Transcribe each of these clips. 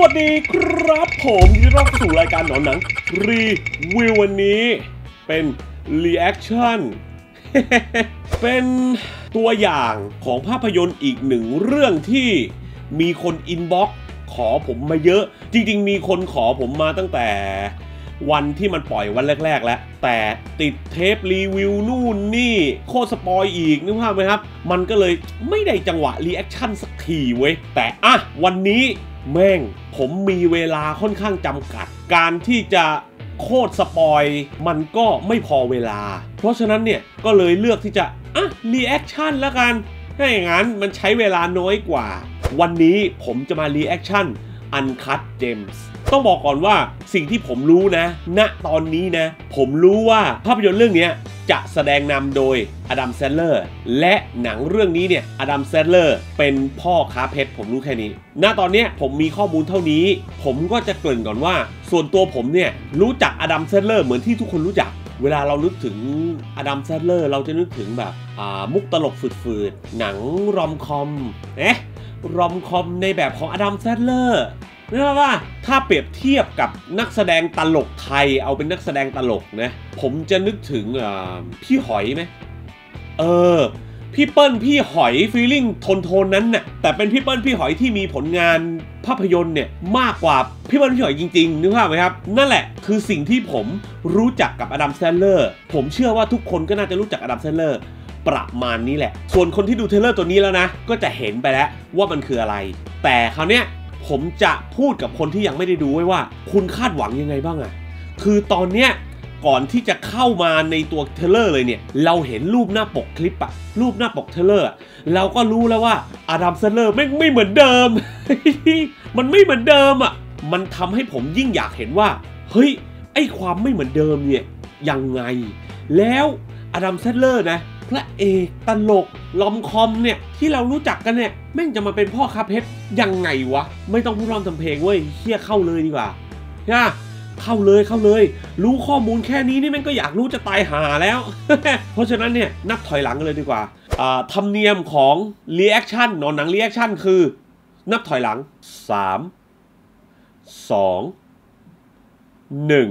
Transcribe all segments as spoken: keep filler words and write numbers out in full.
วัสดีครับผมยินดีต้อนรับเข้าสู่รายการหนอนหนังรีวิววันนี้เป็นรีแอคชั่น เป็นตัวอย่างของภาพยนตร์อีกหนึ่งเรื่องที่มีคนอินบ็อกซ์ขอผมมาเยอะจริงๆมีคนขอผมมาตั้งแต่วันที่มันปล่อยวันแรกๆแล้วแต่ติดเทปรีวิวนู่นนี่โคตรสปอยอีกนึกภาพไหมครับมันก็เลยไม่ได้จังหวะรีแอคชั่นสักทีเว้ยแต่อ่ะวันนี้แม่งผมมีเวลาค่อนข้างจำกัดการที่จะโคตรสปอยมันก็ไม่พอเวลาเพราะฉะนั้นเนี่ยก็เลยเลือกที่จะอ่ะรีแอคชั่นแล้วกันถ้าอย่างนั้นมันใช้เวลาน้อยกว่าวันนี้ผมจะมารีแอคชั่น Uncut Gems ต้องบอกก่อนว่าสิ่งที่ผมรู้นะณตอนนี้นะผมรู้ว่าภาพยนตร์เรื่องนี้จะแสดงนำโดยอดัม แซนเลอร์และหนังเรื่องนี้เนี่ยอดัม แซนเลอร์เป็นพ่อค้าเพชรผมรู้แค่นี้ณตอนนี้ผมมีข้อมูลเท่านี้ผมก็จะเกริ่นก่อนว่าส่วนตัวผมเนี่ยรู้จักอดัม แซนเลอร์เหมือนที่ทุกคนรู้จักเวลาเรานึกถึงอดัม แซนเลอร์เราจะนึกถึงแบบอ่ามุกตลกฝืดๆหนังรอมคอมเอ๊ะรอมคอมในแบบของอดัม แซนเลอร์นึกว่าถ้าเปรียบเทียบกับนักแสดงตลกไทยเอาเป็นนักแสดงตลกนะผมจะนึกถึงพี่หอยไหมเออพี่เปิ้ลพี่หอยฟีลลิ่งโทนโทนนั้นน่ะแต่เป็นพี่เปิ้ลพี่หอยที่มีผลงานภาพยนตร์เนี่ยมากกว่าพี่เปิ้ลพี่หอยจริงๆนึกภาพไหมครับนั่นแหละคือสิ่งที่ผมรู้จักกับอดัม แซนเลอร์ผมเชื่อว่าทุกคนก็น่าจะรู้จักอดัม แซนเลอร์ประมาณนี้แหละส่วนคนที่ดูเทรลเลอร์ตัวนี้แล้วนะก็จะเห็นไปแล้วว่ามันคืออะไรแต่คราวเนี้ยผมจะพูดกับคนที่ยังไม่ได้ดูไว้ว่าคุณคาดหวังยังไงบ้างอะคือตอนเนี้ยก่อนที่จะเข้ามาในตัวเทรลเลอร์เลยเนี่ยเราเห็นรูปหน้าปกคลิปอะรูปหน้าปกเทรลเลอร์เราก็รู้แล้วว่าอดัม แซนเลอร์ไม่ไม่เหมือนเดิม มันไม่เหมือนเดิมอะมันทำให้ผมยิ่งอยากเห็นว่าเฮ้ยไอความไม่เหมือนเดิมเนี่ยยังไงแล้วอดัม แซนเลอร์นะพระเอกตลกลอมคอมเนี่ยที่เรารู้จักกันเนี่ยแม่งจะมาเป็นพ่อค้าเพชรยังไงวะไม่ต้องพูดร่ำทำเพลงเว้ยเฮี้ยเข้าเลยดีกว่านะเข้าเลยเข้าเลยรู้ข้อมูลแค่นี้นี่แม่งก็อยากรู้จะตายหาแล้ว เพราะฉะนั้นเนี่ยนับถอยหลังกันเลยดีกว่าธรรมเนียมของรีแอคชั่นหนอนหนังรีแอคชั่นคือนับถอยหลังสามสองหนึ่ง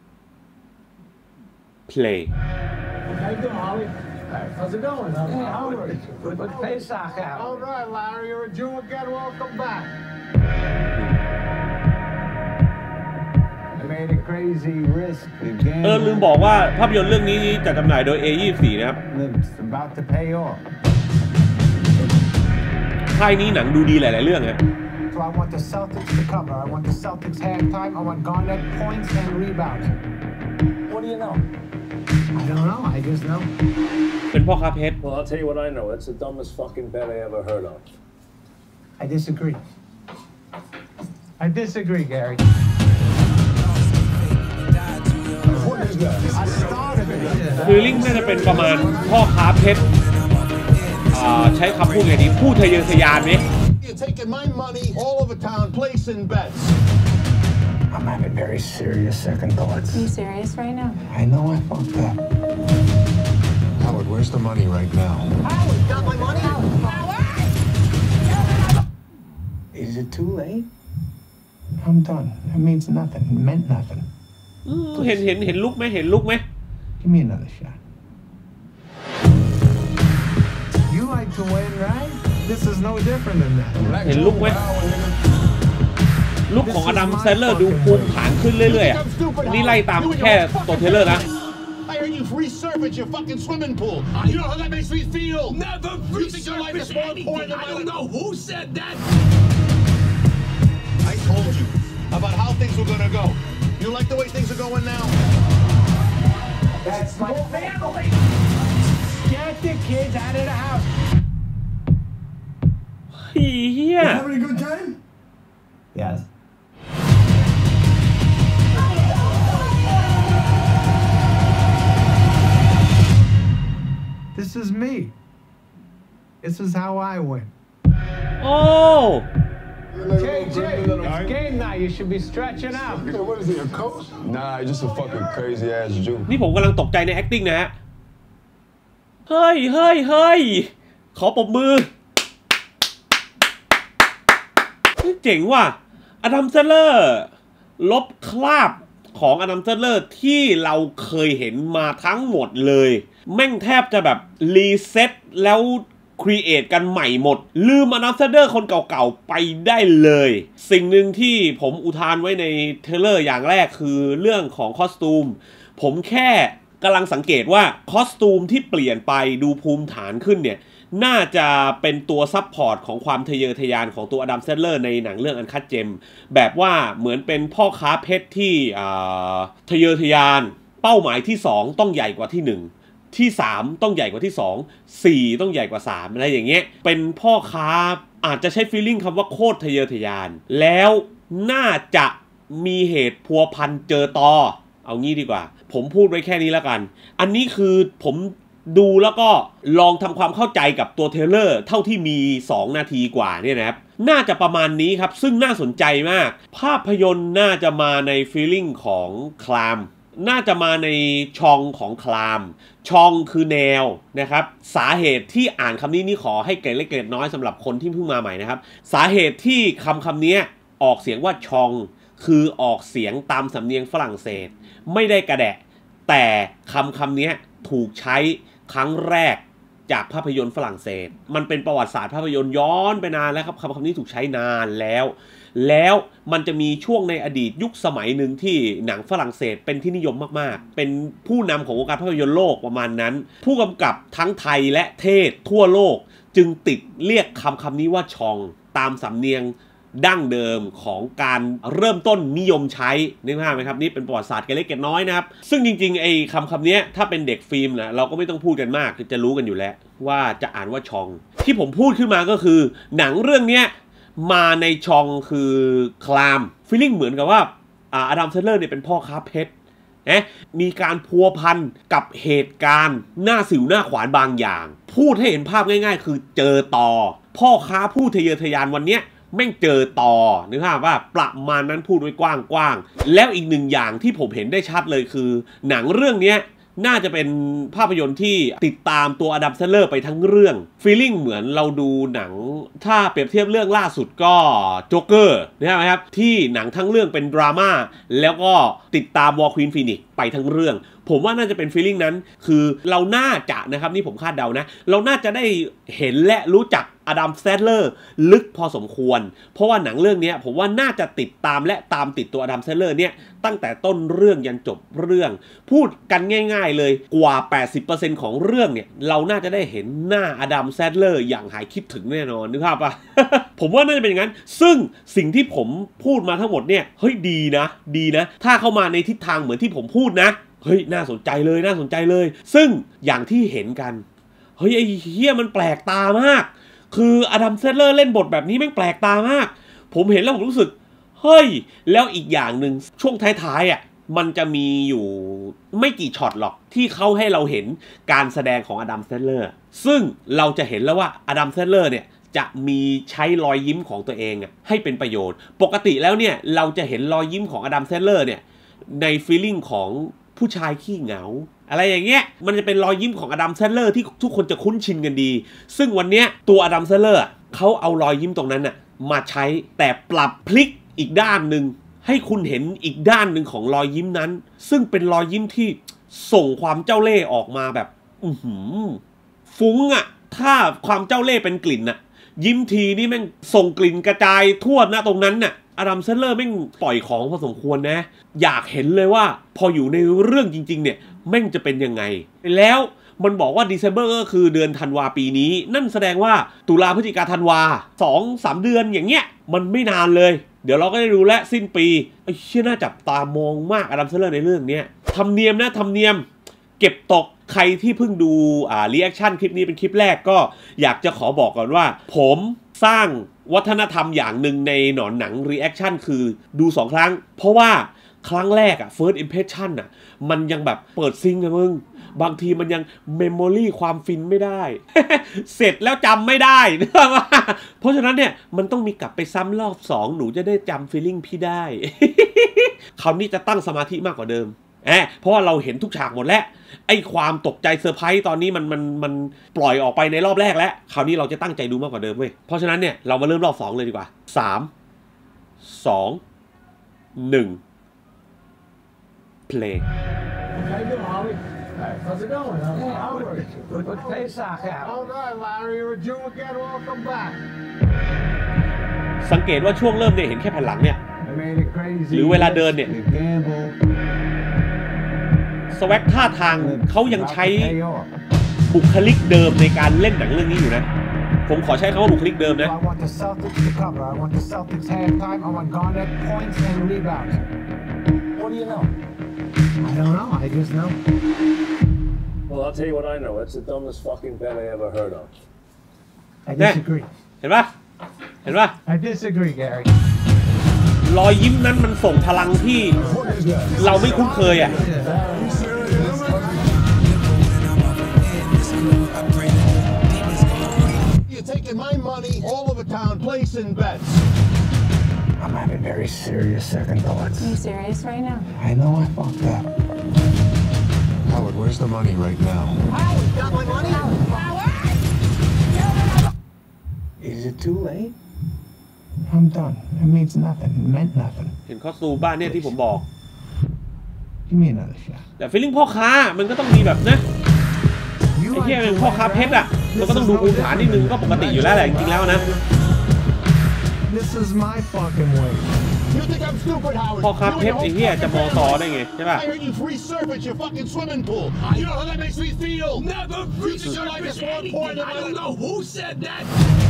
play How's it going? How's hey, Howard? Good Pesach out. All right, Larry, you're a Jew again. Welcome back. I made a crazy risk again. เออลืมบอกว่าภาพยนตร์เรื่องนี้จะจำหน่ายโดย เอ ยี่สิบสี่ นะครับ It's about to pay off. ค่ายนี้หนังดูดีหลายๆเรื่องไง So I want the Celtics to cover. I want the Celtics halftime. I want Garnett points and rebounds. What do you know?I don't know. I just know. เป็นพ่อค้าเพชร Well, I'll tell you what I know. It's the dumbest fucking bet I ever heard of. I disagree. I disagree, Gary. What is that? I started it. คือลิงน่าจะเป็นประมาณพ่อค้าเพชรใช้คำพูดไงดีพูดทะเยอทะยานไหม You're taking my money all over town, placing bets.I'm having very serious second thoughts. Are you serious right now? I know I fucked up. Howard, where's the money right now? Howard, got my money? Howard! Is it too late? I'm done. It means nothing. It meant nothing. เห็นเห็นเห็นลุกไหมเห็นลุกไหม Give me another shot. You like to win, right? This is no different than that. เห็นลุกไหมลุคของอดัม แซนเลอร์ดูภูมิฐานขึ้นเรื่อยๆอ่ะนี่ไล่ตามแค่ตัวเทรลเลอร์นะ I heard you resurface your fucking swimming pool. You know how that makes me feel? Never resurface anything. I don't know who said that. I told you about how things were gonna go. You like the way things are going now? That's my family. Get the kids out of the house. เฮีย Having a good time? Yes. This is me. This is how I win. Oh. J J, it's game night. You should be stretching out. What is he, a coach? Nah, just a fucking crazy ass Jew. นี่ผมกำลังตกใจใน acting นะฮะเฮ้ยเฮ้ยเฮ้ยขอปรบมือเจ๋งว่ะอดัม แซนเลอร์ลบคราบของอดัม แซนเลอร์ที่เราเคยเห็นมาทั้งหมดเลยแม่งแทบจะแบบรีเซ็ตแล้วครีเอทกันใหม่หมดลืมอดัม แซนเลอร์คนเก่าๆไปได้เลยสิ่งหนึ่งที่ผมอุทานไว้ในเทรลเลอร์อย่างแรกคือเรื่องของคอสตูมผมแค่กำลังสังเกตว่าคอสตูมที่เปลี่ยนไปดูภูมิฐานขึ้นเนี่ยน่าจะเป็นตัวซับพอร์ตของความทะเยอทะยานของตัวอดัม แซนเลอร์ในหนังเรื่องอันคัตเจมแบบว่าเหมือนเป็นพ่อค้าเพชรที่ทะเยอทะยานเป้าหมายที่สองต้องใหญ่กว่าที่หนึ่งที่สามต้องใหญ่กว่าที่สอง สี่ต้องใหญ่กว่าสามอะไรอย่างเงี้ยเป็นพ่อค้าอาจจะใช้ฟีลลิ่งคำว่าโคตรทะเยอทะยานแล้วน่าจะมีเหตุพัวพันเจอต่อเอางี้ดีกว่าผมพูดไว้แค่นี้แล้วกันอันนี้คือผมดูแล้วก็ลองทำความเข้าใจกับตัวเทรลเลอร์เท่าที่มีสองนาทีกว่าเนี่ยนะครับน่าจะประมาณนี้ครับซึ่งน่าสนใจมากภาพยนตร์น่าจะมาในฟีลลิ่งของคลามน่าจะมาในชองของคลามชองคือแนวนะครับสาเหตุที่อ่านคำนี้นี่ขอให้เกร็ดเล็กเกร็ดน้อยสำหรับคนที่เพิ่งมาใหม่นะครับสาเหตุที่คำคำนี้ออกเสียงว่าชองคือออกเสียงตามสำเนียงฝรั่งเศสไม่ได้กระแดะแต่คำคำนี้ถูกใช้ครั้งแรกจากภาพยนตร์ฝรั่งเศสมันเป็นประวัติศาสตร์ภาพยนตร์ย้อนไปนานแล้วครับคำคำนี้ถูกใช้นานแล้วแล้วมันจะมีช่วงในอดีตยุคสมัยหนึ่งที่หนังฝรั่งเศสเป็นที่นิยมมากๆเป็นผู้นำของวงการภาพยนตร์โลกประมาณนั้นผู้กำกับทั้งไทยและเทศทั่วโลกจึงติดเรียกคำคำนี้ว่าชองตามสำเนียงดั้งเดิมของการเริ่มต้นนิยมใช้นึกภาพไหมครับนี่เป็นประวัติศาสตร์เกล็ดเกล็ดน้อยนะครับซึ่งจริงๆไอ้คำคำนี้ถ้าเป็นเด็กฟิล์มนะเราก็ไม่ต้องพูดกันมากจะรู้กันอยู่แล้วว่าจะอ่านว่าชองที่ผมพูดขึ้นมาก็คือหนังเรื่องนี้มาในชองคือคลามฟีลลิ่งเหมือนกับว่าอดัม แซนเลอร์เนี่ยเป็นพ่อค้าเพชรนะมีการพัวพันกับเหตุการณ์หน้าสิวหน้าขวานบางอย่างพูดให้เห็นภาพง่ายๆคือเจอต่อพ่อค้าผู้ทะเยอทะยานวันเนี้ยแม่งเจอต่อนึกภาพว่าประมาณนั้นพูดไว้กว้างๆแล้วอีกหนึ่งอย่างที่ผมเห็นได้ชัดเลยคือหนังเรื่องนี้น่าจะเป็นภาพยนตร์ที่ติดตามตัวอดัม แซนเลอร์ไปทั้งเรื่องฟีลลิ่งเหมือนเราดูหนังถ้าเปรียบเทียบเรื่องล่าสุดก็โจ๊กเกอร์นะครับที่หนังทั้งเรื่องเป็นดราม่าแล้วก็ติดตามวอลควีนฟีนิกซ์ไปทั้งเรื่องผมว่าน่าจะเป็นฟีลลิ่งนั้นคือเราน่าจะนะครับนี่ผมคาดเดานะเราน่าจะได้เห็นและรู้จักอดัม แซนเลอร์ลึกพอสมควรเพราะว่าหนังเรื่องนี้ผมว่าน่าจะติดตามและตามติดตัวอดัม แซนเลอร์เนี่ยตั้งแต่ต้นเรื่องยันจบเรื่องพูดกันง่ายๆเลยกว่า แปดสิบเปอร์เซ็นต์ ของเรื่องเนี่ยเราน่าจะได้เห็นหน้าอดัม แซนเลอร์อย่างหายคิดถึงแน่นอนนึกภาพปะ ผมว่าน่าจะเป็นอย่างนั้นซึ่งสิ่งที่ผมพูดมาทั้งหมดเนี่ยเฮ้ยดีนะดีนะถ้าเข้ามาในทิศทางเหมือนที่ผมพูดนะเฮ้ยน่าสนใจเลยน่าสนใจเลยซึ่งอย่างที่เห็นกันเฮ้ยไอ้เหี้ยมันแปลกตามากคืออดัม แซนเลอร์เล่นบทแบบนี้แม่งแปลกตามากผมเห็นแล้วผมรู้สึกเฮ้ยแล้วอีกอย่างหนึ่งช่วงท้ายๆอ่ะมันจะมีอยู่ไม่กี่ช็อตหรอกที่เขาให้เราเห็นการแสดงของอดัม แซนเลอร์ซึ่งเราจะเห็นแล้วว่าอดัม แซนเลอร์เนี่ยจะมีใช้รอยยิ้มของตัวเองอ่ะให้เป็นประโยชน์ปกติแล้วเนี่ยเราจะเห็นรอยยิ้มของอดัม แซนเลอร์เนี่ยในฟีลลิ่งของผู้ชายขี้เหงาอะไรอย่างเงี้ยมันจะเป็นรอยยิ้มของอดัม แซนเลอร์ที่ทุกคนจะคุ้นชินกันดีซึ่งวันเนี้ยตัวอดัม แซนเลอร์เขาเอารอยยิ้มตรงนั้นน่ะมาใช้แต่ปรับพลิกอีกด้านหนึ่งให้คุณเห็นอีกด้านหนึ่งของรอยยิ้มนั้นซึ่งเป็นรอยยิ้มที่ส่งความเจ้าเล่ห์ออกมาแบบอื้อหือฟุ้งอ่ะถ้าความเจ้าเล่ห์เป็นกลิ่นน่ะยิ้มทีนี่แม่งส่งกลิ่นกระจายทั่วหน้าตรงนั้นน่ะอดัม แซนเลอร์แม่งปล่อยของพอสมควรนะอยากเห็นเลยว่าพออยู่ในเรื่องจริงๆเนี่ยแม่งจะเป็นยังไงแล้วมันบอกว่า December ก็คือเดือนธันวาปีนี้นั่นแสดงว่าตุลาพฤศจิกาธันวา สองถึงสาม เดือนอย่างเงี้ยมันไม่นานเลยเดี๋ยวเราก็ได้รู้และสิ้นปีไอ้เชี่ยน่าจับตามองมากอดัม แซนเลอร์ในเรื่องเนี้ยทำเนียมนะทำเนียมเก็บตกใครที่เพิ่งดูอ่ารีแอคชั่นคลิปนี้เป็นคลิปแรกก็อยากจะขอบอกก่อนว่าผมสร้างวัฒนธรรมอย่างหนึ่งในหนอนหนังรีแอคชั่นคือดูสองครั้งเพราะว่าครั้งแรกอะ first impression อะมันยังแบบเปิดซิงอะมึงบางทีมันยังเมมโมรี่ความฟินไม่ได้ เสร็จแล้วจำไม่ได้นะว่าเพราะฉะนั้นเนี่ยมันต้องมีกลับไปซ้ำรอบสองหนูจะได้จำฟีลลิ่งพี่ได้ คราวนี้จะตั้งสมาธิมากกว่าเดิมแอบเพราะว่าเราเห็นทุกฉากหมดแล้วไอ้ความตกใจเซอร์ไพรส์ตอนนี้มันมันมันปล่อยออกไปในรอบแรกแล้วคราวนี้เราจะตั้งใจดูมากกว่าเดิมเว้ยเพราะฉะนั้นเนี่ยเรามาเริ่มรอบสองเลยดีกว่าสามสอง หนึ่ง play How you doing, Holly? How's it going? Hey, Albert. Put Pesach out. All right, Larry. You're a Jew again. Welcome back. สังเกตว่าช่วงเริ่มเนี่ยเห็นแค่แผ่นหลังเนี่ย I made it crazy. หรือเวลาเดินเนี่ย You gamble. สแว็กท่าทางเขายังใช้ Pay off. บุคลิกเดิมในการเล่นหนังเรื่องนี้อยู่นะผมขอใช้คำว่าบุคลิกเดิมนะ I want the Celtics to cover. I want the Celtics halftime. I want Garnett points and rebounds. What do you know? I don't know. I just know. Well, I'll tell you what I know. It's the dumbest fucking bet I ever heard of. I disagree. เห็นปะเห็นปะ I disagree, Gary. รอยยิ้มนั้นมันส่งพลังที่เราไม่คุ้นเคยอ่ะ You're taking my money all over town, placing bets. I'm having very serious second thoughts. Are you serious right now? I know I fucked up. Howard, where's the money right now? Howard, got my money? Howard! Is it too late? I'm done. It means nothing. It meant nothing. เห็นคอสตูมบ้านเนี่ยที่ผมบอก Give me another shot. แต่ฟีลลิ่งพ่อค้ามันก็ต้องมีแบบนะไอ้เหี้ยเป็นพ่อค้าเพชรอ่ะเราก็ต้องดูภูมิฐานนิดนึงก็ปกติอยู่แล้วแหละจริงๆแล้วนะ This is my fucking way. You think I'm stupid, Howard? พ่อค้าเพชรไอ้เหี้ยจะมอซอได้ไงใช่ป่ะ I heard you free surf at your fucking swimming pool. You know how that makes me feel? Never preach This is your like life a small point in I my don't life. know who said that.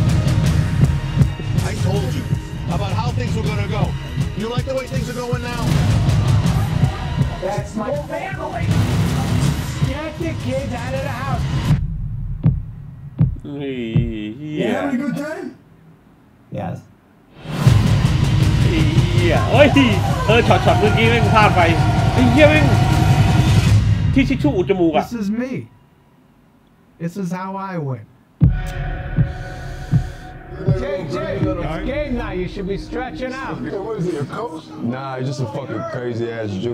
I told you about how things were gonna go. You like the way things are going now? That's my family. Get the kids out of the house. เฮ้ยเหี้ย a good time? Yes. ไอ้เหี้ยเฮ้ยเออช็อตช็อตเมื่อกี้แม่งพลาดไปไอ้เหี้ยแม่งที่ชิชชูอุดจมูกอ่ะ This is me. This is how I win. Jay, Jay, it's game night. You should be stretching out. What is he, a coach? Nah, he's just a fucking crazy ass Jew.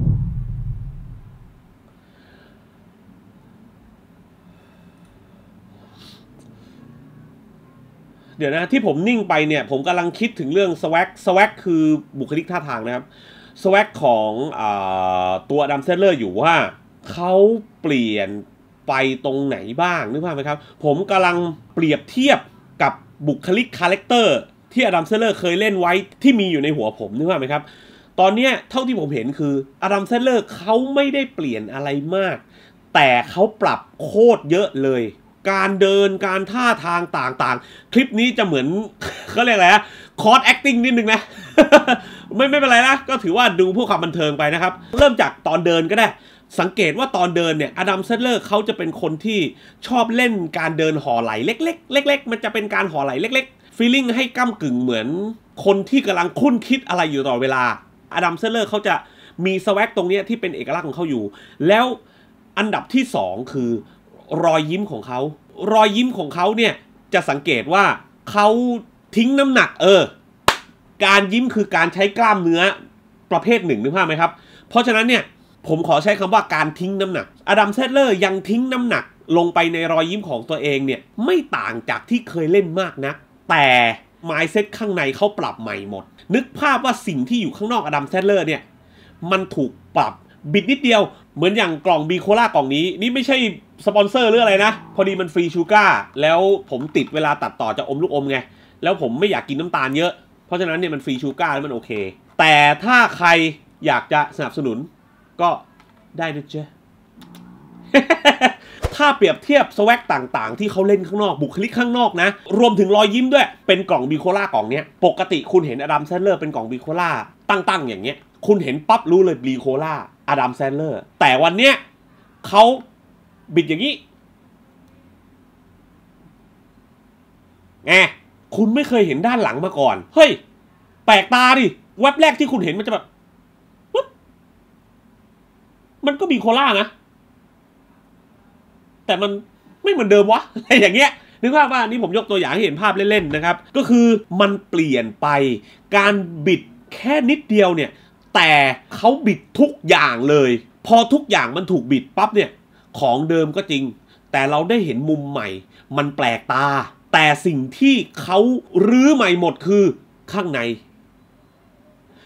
เดี๋ยวนะที่ผมนิ่งไปเนี่ยผมกำลังคิดถึงเรื่องสแว็กสแว็กคือบุคลิกท่าทางนะครับสแว็กของอ่าตัวอดัมเซนเลอร์อยู่ว่าเขาเปลี่ยนไปตรงไหนบ้างนึกภาพไหมครับผมกำลังเปรียบเทียบกับบุคลิกคาแรคเตอร์ที่อดัมเซนเลอร์เคยเล่นไว้ที่มีอยู่ในหัวผมนึกภาพไหมครับตอนนี้เท่าที่ผมเห็นคืออดัมเซนเลอร์เขาไม่ได้เปลี่ยนอะไรมากแต่เขาปรับโคตรเยอะเลยการเดินการท่าทางต่างๆคลิปนี้จะเหมือน เขาเรียกอะไรนะคอร์สแอคติ้งนิดนึงนะ ไม่ไม่เป็นไรนะก็ถือว่าดูเพื่อความบันเทิงไปนะครับเริ่มจากตอนเดินก็ได้สังเกตว่าตอนเดินเนี่ยอดัมเซนเลอร์เขาจะเป็นคนที่ชอบเล่นการเดินห่อไหลเล็กๆเล็กๆมันจะเป็นการห่อไหลเล็กๆฟีลลิ่งให้ก้ำกึ่งเหมือนคนที่กำลังคุ้นคิดอะไรอยู่ตลอดเวลาอดัมเซนเลอร์เขาจะมีสแว็กตรงนี้ที่เป็นเอกลักษณ์ของเขาอยู่แล้วอันดับที่สองคือรอยยิ้มของเขารอยยิ้มของเขาเนี่ยจะสังเกตว่าเขาทิ้งน้ำหนักเออการยิ้มคือการใช้กล้ามเนื้อประเภทหนึ่งนึกภาพไหมครับเพราะฉะนั้นเนี่ยผมขอใช้คำว่าการทิ้งน้ำหนักอดัมเซนเลอร์ยังทิ้งน้ำหนักลงไปในรอยยิ้มของตัวเองเนี่ยไม่ต่างจากที่เคยเล่นมากนักแต่ mindset ข้างในเขาปรับใหม่หมดนึกภาพว่าสิ่งที่อยู่ข้างนอกอดัมเซนเลอร์เนี่ยมันถูกปรับบิดนิดเดียวเหมือนอย่างกล่องบีโคล่ากล่องนี้นี่ไม่ใช่สปอนเซอร์หรืออะไรนะพอดีมันฟรีชูการ์แล้วผมติดเวลาตัดต่อจะอมลูกอมไงแล้วผมไม่อยากกินน้ำตาลเยอะเพราะฉะนั้นเนี่ยมันฟรีชูการ์แล้วมันโอเคแต่ถ้าใครอยากจะสนับสนุนก็ได้นะเจ๊ ถ้าเปรียบเทียบสแว็กต่างๆที่เขาเล่นข้างนอกบุคลิกข้างนอกนะรวมถึงรอยยิ้มด้วยเป็นกล่องบีโคล่ากล่องเนี้ยปกติคุณเห็นอดัมแซนเลอร์เป็นกล่องบีโคล่าตั้งๆอย่างเงี้ยคุณเห็นปั๊บรู้เลยบีโคล่าอดัมแซนเลอร์แต่วันเนี้ยเขาบิดอย่างนี้ไงคุณไม่เคยเห็นด้านหลังมาก่อนเฮ้ยแปลกตาดิเว็บแรกที่คุณเห็นมันจะแบบมันก็บีโคล่านะแต่มันไม่เหมือนเดิมวะอะไรอย่างเงี้ยนึกภาพว่านี่ผมยกตัวอย่างให้เห็นภาพเล่นๆนะครับก็คือมันเปลี่ยนไปการบิดแค่นิดเดียวเนี่ยแต่เขาบิดทุกอย่างเลยพอทุกอย่างมันถูกบิดปั๊บเนี่ยของเดิมก็จริงแต่เราได้เห็นมุมใหม่มันแปลกตาแต่สิ่งที่เขารื้อใหม่หมดคือข้างใน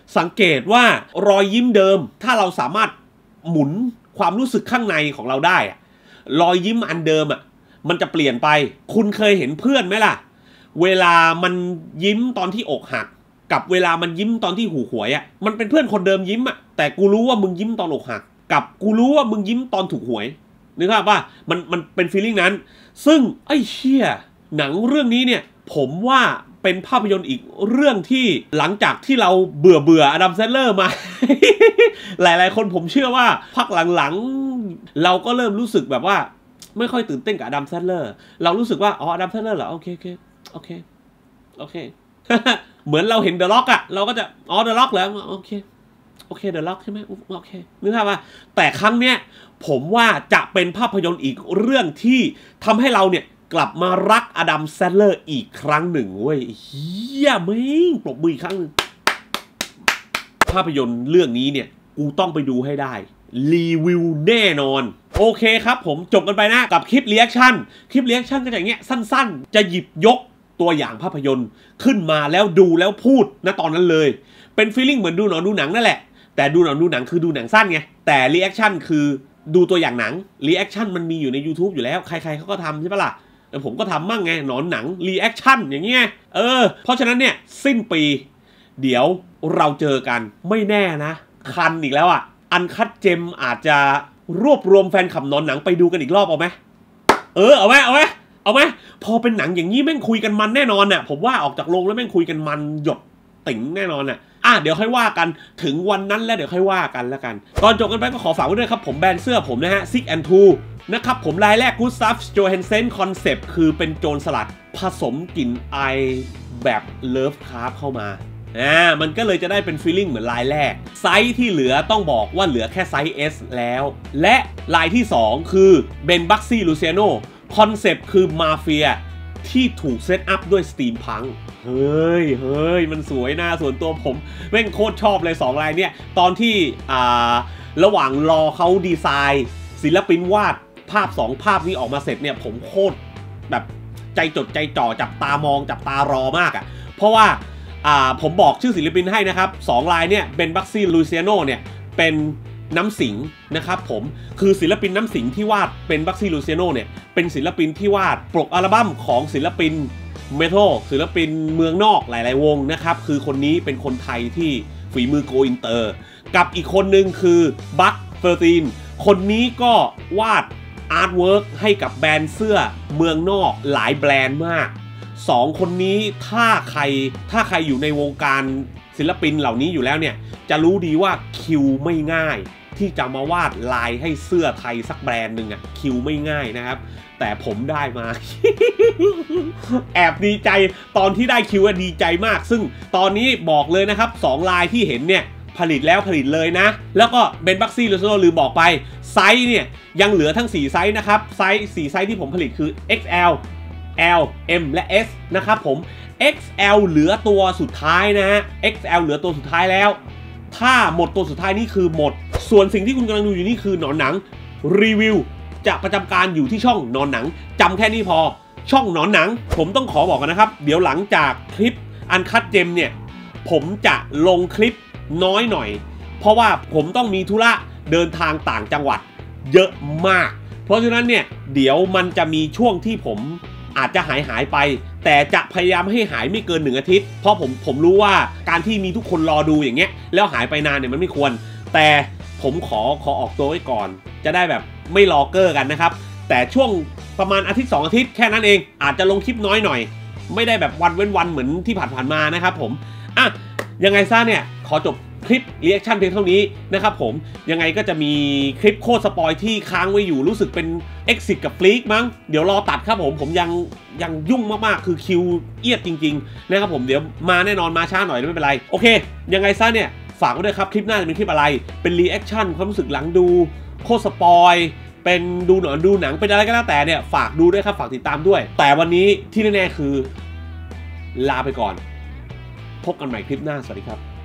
สังเกตว่ารอยยิ้มเดิมถ้าเราสามารถหมุนความรู้สึกข้างในของเราได้รอยยิ้มอันเดิมอ่ะมันจะเปลี่ยนไปคุณเคยเห็นเพื่อนไหมล่ะเวลามันยิ้มตอนที่อกหักกับเวลามันยิ้มตอนที่หูหวยอ่ะมันเป็นเพื่อนคนเดิมยิ้มอ่ะแต่กูรู้ว่ามึงยิ้มตอนอกหักกับกูรู้ว่ามึงยิ้มตอนถูกหวยนึกภาพว่ามันมันเป็นฟีลลิ่งนั้นซึ่งไอ้เชี่ยหนังเรื่องนี้เนี่ยผมว่าเป็นภาพยนตร์อีกเรื่องที่หลังจากที่เราเบื่อเบื่ออดัมแซนเลอร์มา หลายๆคนผมเชื่อว่าพักหลังๆเราก็เริ่มรู้สึกแบบว่าไม่ค่อยตื่นเต้นกับอดัมแซนเลอร์เรารู้สึกว่าอ๋ออดัมแซนเลอร์เหรอโอเคโอเคโอเคโอเค เหมือนเราเห็นเดอะล็อกอะเราก็จะอ๋อเดอะล็อกแล้วโอเคโอเคเดอะล็อกใช่ไหมโอเคนึกภาพว่าแต่ครั้งเนี้ยผมว่าจะเป็นภาพยนตร์อีกเรื่องที่ทำให้เราเนี่ยกลับมารักอดัมแซนเลอร์อีกครั้งหนึ่งเว้ยเฮียไม่ปรบมืออีกครั้งนึงภาพยนตร์เรื่องนี้เนี่ยกูต้องไปดูให้ได้รีวิวแน่นอนโอเคครับผมจบกันไปนะกับคลิปรีแอคชั่นคลิปรีแอคชั่นก็อย่างเงี้ยสั้นๆจะหยิบยกตัวอย่างภาพยนตร์ขึ้นมาแล้วดูแล้วพูดณตอนนั้นเลยเป็นฟีลลิ่งเหมือนดูหนังดูหนังนั่นแหละแต่ดูหนังดูหนังคือดูหนังสั้นไงแต่รีแอคชั่นคือดูตัวอย่างหนังรีแอคชั่นมันมีอยู่ใน YouTube อยู่แล้วใครๆเขาก็ทำใช่ปะล่ะแต่ผมก็ทำมั่งไงหนอนหนังรีแอคชั่นอย่างเงี้ยเออเพราะฉะนั้นเนี่ยสิ้นปีเดี๋ยวเราเจอกันไม่แน่นะคันอีกแล้วอ่ะอันคัดเจมอาจจะรวบรวมแฟนคลับหนอนหนังไปดูกันอีกรอบเอาไหมเออเอาไหมเอาไหมเอาไหมพอเป็นหนังอย่างนี้แม่งคุยกันมันแน่นอนน่ะผมว่าออกจากโรงแล้วแม่งคุยกันมันหยดติ๋งแน่นอนน่ะอ่ะเดี๋ยวค่อยว่ากันถึงวันนั้นแล้วเดี๋ยวค่อยว่ากันแล้วกันตอนจบกันไปก็ขอฝากไว้ด้วยครับผมแบรนด์เสื้อผมนะฮะ Sick and Two นะครับผมรายแรก Gustav Johansen Concept คือเป็นโจรสลัดผสมกลิ่นไอแบบเลิฟคราฟเข้ามาอ่ามันก็เลยจะได้เป็นฟีลลิ่งเหมือนลายแรกไซส์ที่เหลือต้องบอกว่าเหลือแค่ไซส์ S แล้วและลายที่สองคือเบนบักซี่ลูเซียโนคอนเซปต์คือมาเฟียที่ถูกเซตอัพด้วยสตีมพังเฮ้ยเฮ้ยมันสวยนะส่วนตัวผมแม่งโคตรชอบเลยสองลายเนี่ยตอนที่อ่าระหว่างรอเขาดีไซน์ศิลปินวาดภาพสองภาพนี้ออกมาเสร็จเนี่ยผมโคตรแบบใจจดใจจ่อจับตามองจับตารอมากอะ่ะเพราะว่าอ่าผมบอกชื่อศิลปินให้นะครับสองลายเนี่ยเบนบักซี่ลูเซียโนเนี่ยเป็นน้ำสิงนะครับผมคือศิลปินน้ำสิงที่วาดเป็นบักซี่ลูเซียโนเนี่ยเป็นศิลปินที่วาดปกอัลบั้มของศิลปินเมทัลศิลปินเมืองนอกหลายๆวงนะครับคือคนนี้เป็นคนไทยที่ฝีมือโกอินเตอร์กับอีกคนนึงคือบัคเฟอร์ตีนคนนี้ก็วาดอาร์ตเวิร์กให้กับแบรนด์เสื้อเมืองนอกหลายแบรนด์มากสองคนนี้ถ้าใครถ้าใครอยู่ในวงการศิลปินเหล่านี้อยู่แล้วเนี่ยจะรู้ดีว่าคิวไม่ง่ายที่จะมาวาดลายให้เสื้อไทยสักแบรนด์หนึ่งอะคิวไม่ง่ายนะครับแต่ผมได้มา แอบดีใจตอนที่ได้คิวดีใจมากซึ่งตอนนี้บอกเลยนะครับสองลายที่เห็นเนี่ยผลิตแล้วผลิตเลยนะแล้วก็เบนบักซี่ลูเซียโนลืมบอกไปไซส์เนี่ยยังเหลือทั้งสี่ไซส์นะครับไซส์สี่ไซส์ที่ผมผลิตคือ เอ็กซ์ แอล L M และ S นะครับผม เอ็กซ์ แอล เหลือตัวสุดท้ายนะฮะ เอ็กซ์ แอล เหลือตัวสุดท้ายแล้วถ้าหมดตัวสุดท้ายนี่คือหมดส่วนสิ่งที่คุณกำลังดูอยู่นี่คือหนอนหนังรีวิวจะประจำการอยู่ที่ช่องหนอนหนังจำแค่นี้พอช่องหนอนหนังผมต้องขอบอกกันนะครับเดี๋ยวหลังจากคลิปอันคัดเจมเนี่ยผมจะลงคลิปน้อยหน่อยเพราะว่าผมต้องมีธุระเดินทางต่างจังหวัดเยอะมากเพราะฉะนั้นเนี่ยเดี๋ยวมันจะมีช่วงที่ผมอาจจะหายหายไปแต่จะพยายามให้หายไม่เกินหนึ่งอาทิตย์เพราะผมผมรู้ว่าการที่มีทุกคนรอดูอย่างเงี้ยแล้วหายไปนานเนี่ยมันไม่ควรแต่ผมขอขอออกตัวไว้ก่อนจะได้แบบไม่รอเกอร์กันนะครับแต่ช่วงประมาณอาทิตย์สองอาทิตย์แค่นั้นเองอาจจะลงคลิปน้อยหน่อยไม่ได้แบบวันเว้นวันเหมือนที่ผ่านๆมานะครับผมอ่ะยังไงซะเนี่ยขอจบคลิปรีแอคชั่นเพียงเท่านี้นะครับผมยังไงก็จะมีคลิปโคตรสปอยที่ค้างไว้อยู่รู้สึกเป็น Exit กับ Freak มั้งเดี๋ยวรอตัดครับผมผมยังยังยุ่งมากๆคือคิวเอียดจริงๆนะครับผมเดี๋ยวมาแน่นอนมาช้าหน่อยไม่เป็นไรโอเคยังไงซะเนี่ยฝากไว้ด้วยครับคลิปหน้าจะเป็นคลิปอะไรเป็นรีแอคชั่นความรู้สึกหลังดูโคตรสปอยเป็นดูหนอนดูหนังเป็นอะไรก็แล้วแต่เนี่ยฝากดูด้วยครับฝากติดตามด้วยแต่วันนี้ที่แน่ๆคือลาไปก่อนพบกันใหม่คลิปหน้าสวัสดีครับ